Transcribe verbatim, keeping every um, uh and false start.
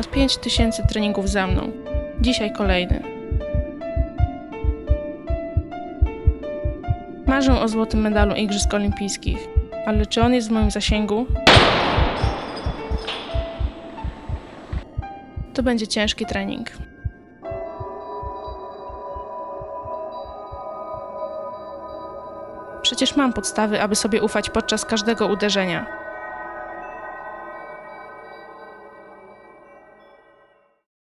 ponad pięć tysięcy treningów za mną. Dzisiaj kolejny. Marzę o złotym medalu Igrzysk Olimpijskich, ale czy on jest w moim zasięgu? To będzie ciężki trening. Przecież mam podstawy, aby sobie ufać podczas każdego uderzenia.